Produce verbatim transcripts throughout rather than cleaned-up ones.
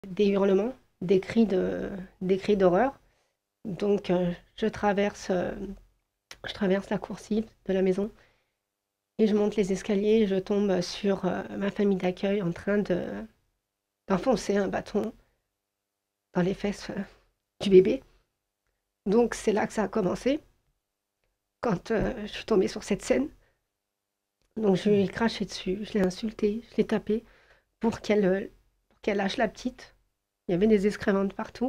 des hurlements, des cris de, des cris d'horreur. Donc euh, je traverse, euh, je traverse la coursive de la maison et je monte les escaliers et je tombe sur euh, ma famille d'accueil en train de, d'enfoncer un bâton dans les fesses euh, du bébé. Donc c'est là que ça a commencé, quand euh, je suis tombée sur cette scène. Donc je lui ai craché dessus, je l'ai insultée, je l'ai tapée pour qu'elle euh, pour qu'elle lâche la petite. Il y avait des excréments de partout.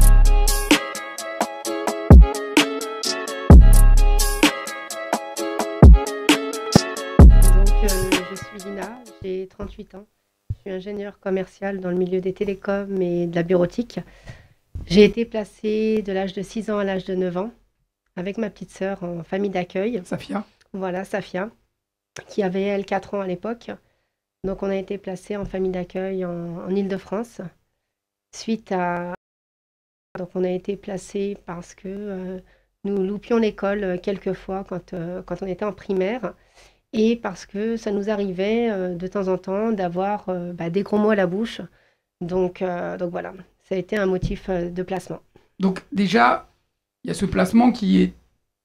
Donc euh, je suis Lina, j'ai trente-huit ans. Je suis ingénieure commerciale dans le milieu des télécoms et de la bureautique. J'ai été placée de l'âge de six ans à l'âge de neuf ans avec ma petite sœur en famille d'accueil. Safia. Voilà, Safia, qui avait elle quatre ans à l'époque. Donc on a été placé en famille d'accueil en, en Île-de-France suite à... Donc on a été placé parce que euh, nous loupions l'école euh, quelquefois quand, euh, quand on était en primaire et parce que ça nous arrivait euh, de temps en temps d'avoir euh, bah, des gros mots à la bouche. Donc, euh, donc voilà, ça a été un motif euh, de placement. Donc déjà, il y a ce placement qui est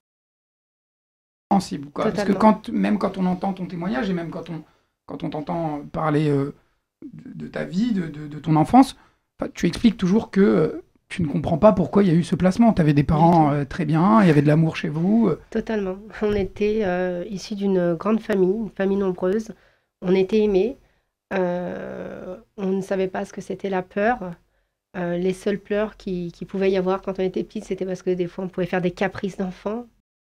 sensible, quoi. Parce que Totalement. quand, même quand on entend ton témoignage et même quand on, quand on t'entend parler euh, de, de ta vie, de, de, de ton enfance, enfin, tu expliques toujours que euh, tu ne comprends pas pourquoi il y a eu ce placement. Tu avais des parents euh, très bien, il y avait de l'amour chez vous. euh. Totalement. On était euh, issus d'une grande famille, une famille nombreuse. On était aimés. Euh, on ne savait pas ce que c'était la peur. Euh, les seuls pleurs qui, qui pouvait y avoir quand on était petite, c'était parce que des fois on pouvait faire des caprices d'enfants.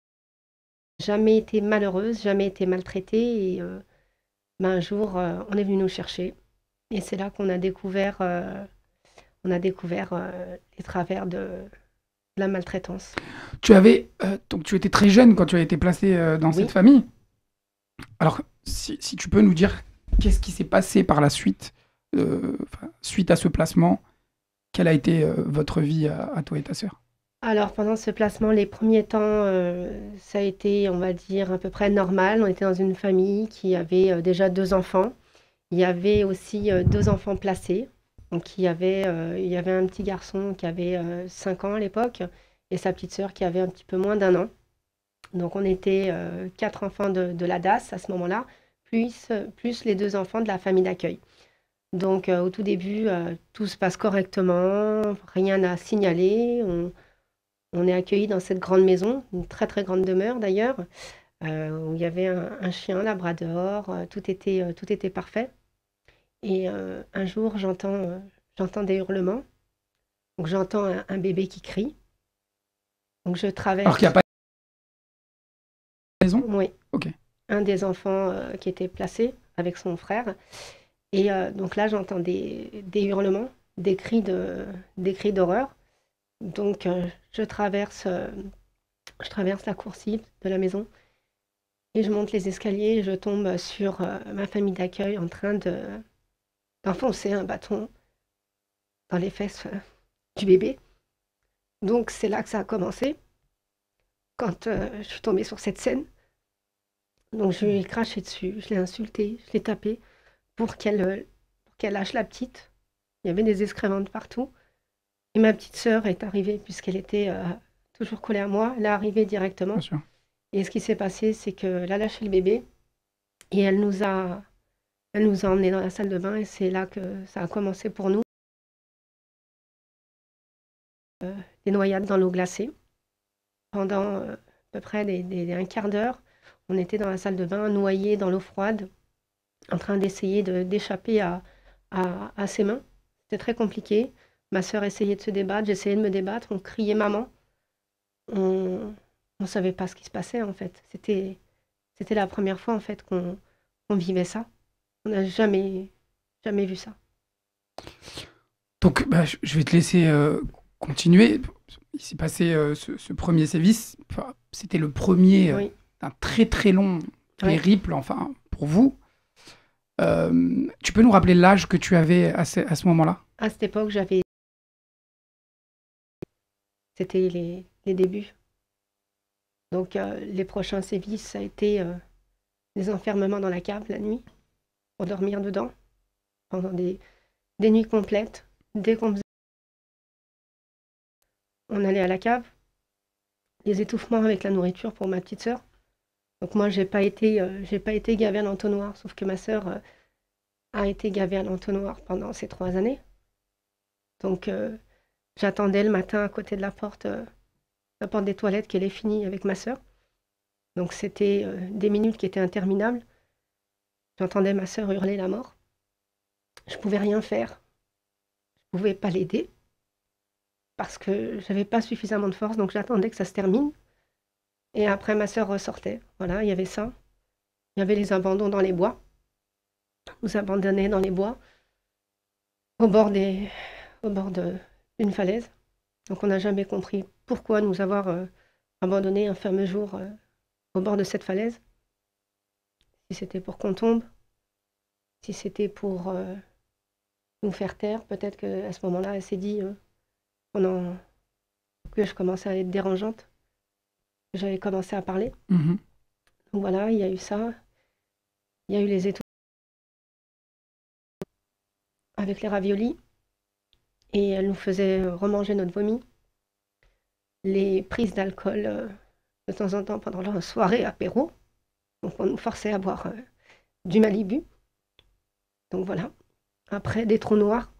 Jamais été malheureuse, jamais été maltraitée. Et euh, ben, un jour, euh, on est venu nous chercher. Et c'est là qu'on a découvert, euh, on a découvert euh, les travers de, de la maltraitance. Tu avais, euh, donc tu étais très jeune quand tu as été placé euh, dans Oui. cette famille. Alors, si, si tu peux nous dire qu'est-ce qui s'est passé par la suite, euh, enfin, suite à ce placement, quelle a été euh, votre vie à, à toi et ta sœur? Alors pendant ce placement, les premiers temps, euh, ça a été, on va dire, à peu près normal. On était dans une famille qui avait euh, déjà deux enfants. Il y avait aussi euh, deux enfants placés. Donc il y avait, euh, il y avait un petit garçon qui avait euh, cinq ans à l'époque et sa petite sœur qui avait un petit peu moins d'un an. Donc on était euh, quatre enfants de, de la D A S à ce moment-là, plus, plus les deux enfants de la famille d'accueil. Donc euh, au tout début, euh, tout se passe correctement, rien à signaler. On, on est accueillis dans cette grande maison, une très très grande demeure d'ailleurs, euh, où il y avait un, un chien, un labrador, euh, tout était, euh, tout était parfait. Et euh, un jour, j'entends euh, j'entends des hurlements. Donc j'entends un, un bébé qui crie. Donc je Alors qu'il n'y a traverse, pas de raison. oui, Ok. un des enfants euh, qui était placé avec son frère. Et euh, donc là, j'entends des, des hurlements, des cris de, des cris d'horreur. Donc euh, je traverse, euh, je traverse la coursive de la maison et je monte les escaliers et je tombe sur euh, ma famille d'accueil en train de, d'enfoncer un bâton dans les fesses euh, du bébé. Donc c'est là que ça a commencé, quand euh, je suis tombée sur cette scène. Donc je lui ai craché dessus, je l'ai insultée, je l'ai tapée pour qu'elle euh, pour qu'elle lâche la petite. Il y avait des excréments de partout. Et ma petite sœur est arrivée, puisqu'elle était euh, toujours collée à moi, elle est arrivée Bien directement. sûr. Et ce qui s'est passé, c'est qu'elle a lâché le bébé et elle nous a, elle nous a emmenés dans la salle de bain et c'est là que ça a commencé pour nous. Euh, des noyades dans l'eau glacée. Pendant euh, à peu près des, des- un quart d'heure, on était dans la salle de bain, noyés dans l'eau froide, en train d'essayer de, d'échapper à, à, à ses mains. C'était très compliqué. Ma sœur essayait de se débattre, j'essayais de me débattre, on criait maman. On ne savait pas ce qui se passait en fait. C'était, c'était la première fois en fait qu'on qu'on vivait ça. On n'a jamais, jamais vu ça. Donc, bah, je je vais te laisser euh, continuer. Il s'est passé euh, ce, ce premier sévice. Enfin, c'était le premier euh, Oui, d'un très très long oui. périple, enfin, pour vous. Euh, tu peux nous rappeler l'âge que tu avais à ce, à ce moment-là? À cette époque, j'avais, c'était les, les débuts. Donc euh, les prochains sévices, ça a été euh, des enfermements dans la cave la nuit pour dormir dedans pendant des, des nuits complètes. dès qu'on faisait, on allait à la cave, les étouffements avec la nourriture pour ma petite sœur. Donc moi, j'ai pas été, euh, j'ai pas été gavée à l'entonnoir, sauf que ma sœur euh, a été gavée à l'entonnoir pendant ces trois années. Donc euh, j'attendais le matin à côté de la porte, euh, la porte des toilettes qu'elle ait fini avec ma sœur. Donc c'était euh, des minutes qui étaient interminables. J'entendais ma sœur hurler la mort. Je pouvais rien faire. Je pouvais pas l'aider parce que j'avais pas suffisamment de force, donc j'attendais que ça se termine. Et après, ma sœur ressortait. Voilà, il y avait ça. Il y avait les abandons dans les bois. On nous abandonnait dans les bois, au bord des, au bord de- d'une falaise. Donc on n'a jamais compris pourquoi nous avoir euh, abandonnés un fameux jour euh, au bord de cette falaise. Si c'était pour qu'on tombe, si c'était pour euh, nous faire taire, peut-être qu'à ce moment-là, elle s'est dit euh, pendant que je commençais à être dérangeante, que j'avais commencé à parler. Mhm. Donc voilà, il y a eu ça. Il y a eu les étoiles avec les raviolis. Et elle nous faisait remanger notre vomi. Les prises d'alcool euh, de temps en temps pendant la soirée apéro. Donc on nous forçait à boire euh, du Malibu. Donc voilà. Après, des trous noirs.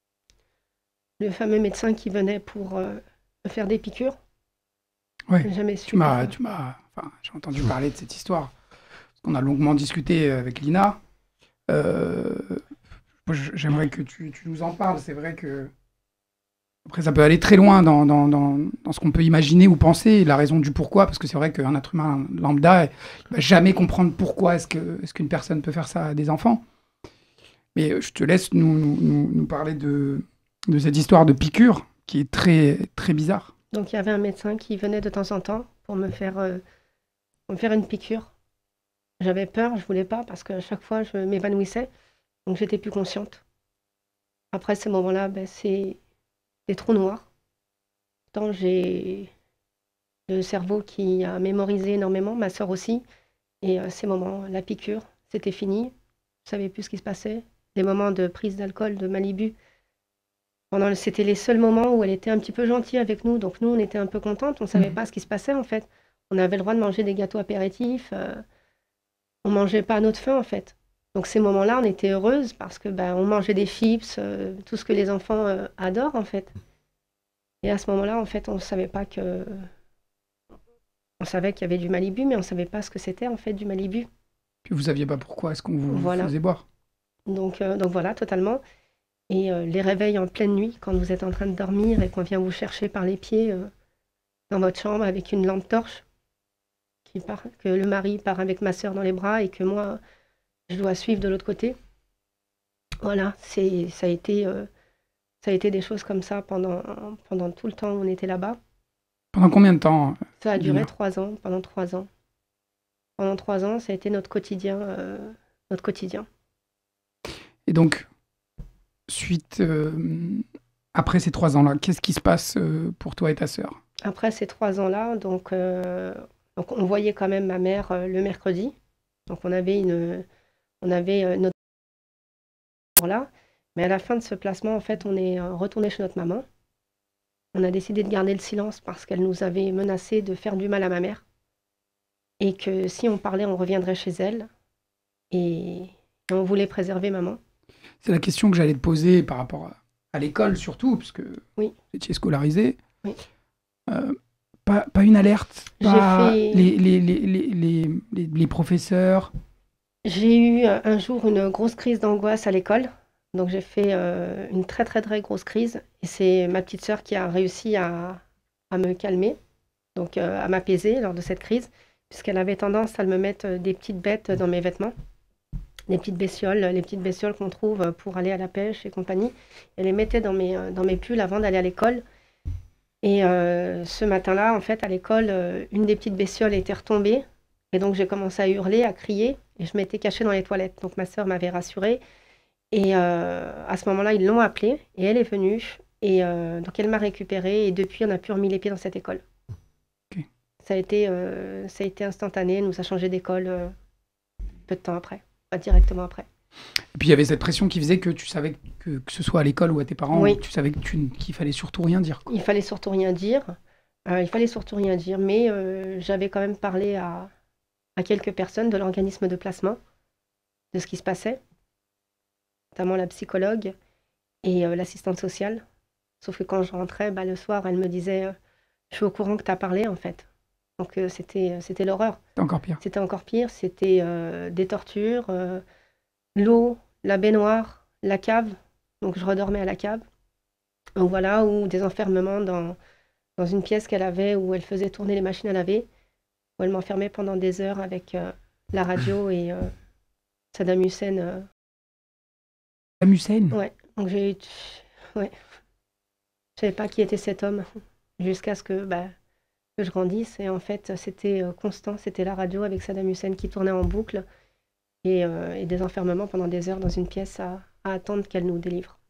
Le fameux médecin qui venait pour euh, me faire des piqûres. Ouais. J'ai jamais Tu su m'as, pourquoi. tu m'as, enfin, j'ai entendu parler de cette histoire. Parce qu'on a longuement discuté avec Lina. Euh, moi, j- j'aimerais que tu, tu nous en parles. C'est vrai que après, ça peut aller très loin dans, dans, dans, dans ce qu'on peut imaginer ou penser, la raison du pourquoi, parce que c'est vrai qu'un être humain lambda, il va jamais comprendre pourquoi est-ce que, est-ce qu'une personne peut faire ça à des enfants. Mais euh, je te laisse nous, nous, nous- nous parler de, de cette histoire de piqûre qui est très, très bizarre. Donc il y avait un médecin qui venait de temps en temps pour me faire, euh, pour me faire une piqûre. J'avais peur, je voulais pas parce qu'à chaque fois je m'évanouissais. Donc j'étais plus consciente. Après ces moments-là, ben, c'est des trous noirs. Tant j'ai le cerveau qui a mémorisé énormément, ma sœur aussi. Et euh, ces moments, la piqûre, c'était fini. Je savais plus ce qui se passait. Les moments de prise d'alcool, de Malibu, pendant le- c'était les seuls moments où elle était un petit peu gentille avec nous. Donc nous, on était un peu contentes. On savait Mhm. pas ce qui se passait en fait. On avait le droit de manger des gâteaux apéritifs. Euh, on mangeait pas à notre faim en fait. Donc ces moments-là, on était heureuses parce que ben, on mangeait des chips, euh, tout ce que les enfants euh, adorent en fait. Et à ce moment-là, en fait, on savait pas que, on savait qu'il y avait du Malibu, mais on savait pas ce que c'était en fait du Malibu. Puis vous saviez pas pourquoi est-ce qu'on vous Voilà. faisait boire. Donc, euh, donc voilà, totalement. Et euh, les réveils en pleine nuit, quand vous êtes en train de dormir et qu'on vient vous chercher par les pieds euh, dans votre chambre avec une lampe torche, qui part, que le mari part avec ma sœur dans les bras et que moi, je dois suivre de l'autre côté. Voilà, c'est, ça a été, euh, ça a été des choses comme ça pendant, pendant tout le temps où on était là-bas. Pendant combien de temps, Ça a duré Lina? trois ans, pendant trois ans. Pendant trois ans, ça a été notre quotidien, euh, notre quotidien. Et donc, suite, euh, après ces trois ans-là, qu'est-ce qui se passe euh, pour toi et ta sœur? Après ces trois ans-là, donc, euh, donc on voyait quand même ma mère euh, le mercredi. Donc on avait une, on avait euh, notre là. Mais à la fin de ce placement, en fait, on est euh, retourné chez notre maman. On a décidé de garder le silence parce qu'elle nous avait menacé de faire du mal à ma mère et que si on parlait, on reviendrait chez elle. Et, et on voulait préserver maman. C'est la question que j'allais te poser par rapport à, à l'école surtout, puisque Oui, vous étiez scolarisé. oui. Euh, pas, pas une alerte, J'ai pas fait, les, les, les, les, les, les- les professeurs. j'ai eu euh, un jour une grosse crise d'angoisse à l'école. Donc j'ai fait euh, une très très très grosse crise. Et c'est ma petite sœur qui a réussi à, à me calmer, donc euh, à m'apaiser lors de cette crise, puisqu'elle avait tendance à me mettre euh, des petites bêtes dans mes vêtements, des petites bestioles, les petites bestioles qu'on trouve pour aller à la pêche et compagnie. Elle les mettait dans mes, euh, dans mes pulls avant d'aller à l'école. Et euh, ce matin-là, en fait, à l'école, euh, une des petites bestioles était retombée. Et donc j'ai commencé à hurler, à crier, et je m'étais cachée dans les toilettes. Donc ma sœur m'avait rassurée. Et euh, à ce moment-là, ils l'ont appelée, et elle est venue. Et euh, donc elle m'a récupérée, et depuis, on n'a plus remis les pieds dans cette école. Ok. Ça a été, euh, ça a été instantané, elle nous a changé d'école euh, peu de temps après, pas directement après. Et puis il y avait cette pression qui faisait que tu savais que, que ce soit à l'école ou à tes parents, Oui. tu savais que tu- qu'il fallait surtout rien dire, quoi. Il fallait surtout rien dire. Euh, il fallait surtout rien dire, mais euh, j'avais quand même parlé à, à quelques personnes de l'organisme de placement, de ce qui se passait, notamment la psychologue et euh, l'assistante sociale. Sauf que quand je rentrais, bah, le soir, elle me disait euh, je suis au courant que tu as parlé, en fait. Donc euh, c'était, c'était l'horreur. C'était encore pire. C'était encore pire. C'était euh, des tortures, euh, l'eau, la baignoire, la cave. Donc je redormais à la cave. Donc voilà, ou des enfermements dans, dans une pièce qu'elle avait où elle faisait tourner les machines à laver, où elle m'enfermait pendant des heures avec euh, la radio et euh, Saddam Hussein. euh. Saddam Hussein. Ouais, donc j'ai eu... Ouais. Je savais pas qui était cet homme jusqu'à ce que, bah, que je grandisse. Et en fait, c'était euh, constant. C'était la radio avec Saddam Hussein qui tournait en boucle et, euh, et des enfermements pendant des heures dans une pièce à, à attendre qu'elle nous délivre.